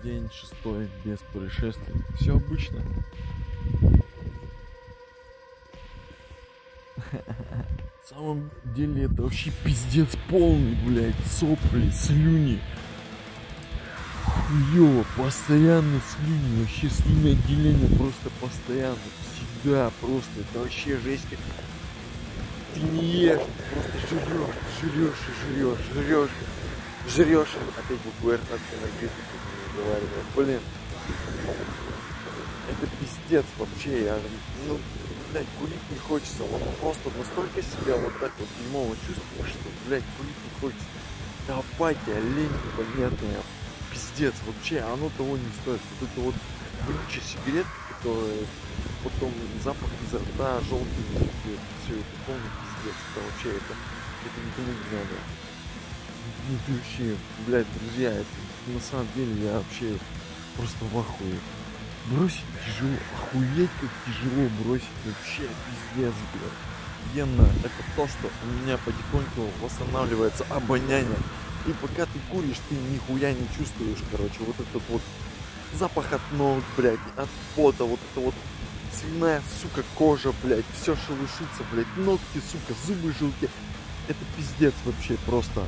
День 6 без происшествий. Все обычно. На самом деле это вообще пиздец полный, блядь. Сопли, слюни. Хуёво, постоянно слюни. Вообще слюноотделение просто постоянно. Всегда просто. Это вообще жесть. Ты не ешь, ты просто жрешь. Опять букву R надо энергетику не говорить. Блин. Это пиздец вообще. Я, блядь, курить не хочется. Вот просто настолько себя вот так вот дерьмово чувствую, что, блядь, курить не хочется. Это апатия, лень непонятная. Пиздец, вообще, оно того не стоит. Вот это вот вонючая сигарета, которая потом запах изо рта, желтый, все это полный пиздец. Это вообще, это никому не надо. Это вообще, блядь, друзья, это на самом деле я вообще просто в ахуе. Бросить тяжело, охуеть как тяжело бросить, вообще пиздец, блядь. Офигенно, это то, что у меня потихоньку восстанавливается обоняние. И пока ты куришь, ты нихуя не чувствуешь, короче, вот этот вот запах от ног, блядь, от пота, вот это вот свиная, сука, кожа, блядь, все шелушится, блядь, ногти, сука, зубы желтые. Это пиздец вообще просто.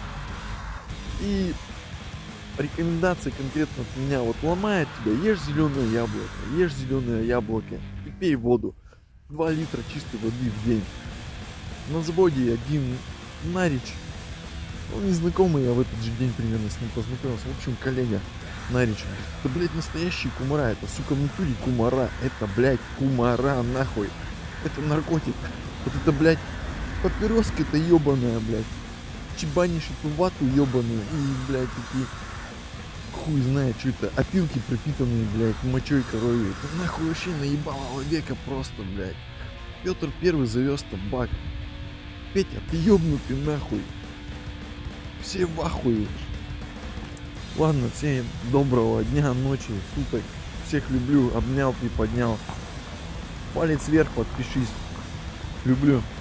И рекомендации конкретно от меня, вот ломает тебя, ешь зеленое яблоко и пей воду. 2 литра чистой воды в день. На заводе один нарич, незнакомый, я в этот же день примерно с ним познакомился, в общем, коллега нарич. Это, блядь, настоящие кумара, это, сука, в натуре кумара, это, блядь, кумара, нахуй. Это наркотик. Вот это, блядь, папироска-то ебаная, блядь. Чебанишь эту вату ебаную и, блядь, такие, хуй знает, что это, опилки пропитанные, блядь, мочой коровьей. Это нахуй вообще наебалого века просто, блядь. Петр Первый завез табак. Петя, ты ебнутый нахуй. Все в ахуе. Ладно, всем доброго дня, ночи, суток. Всех люблю, обнял, приподнял. Палец вверх, подпишись. Люблю.